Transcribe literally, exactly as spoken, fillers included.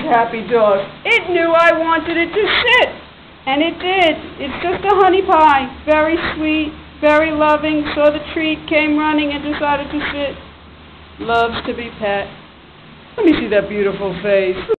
happy dog. It knew I wanted it to sit, and it did. It's just a honey pie, very sweet, very loving, saw the treat, came running, and decided to sit. Loves to be pet. Let me see that beautiful face.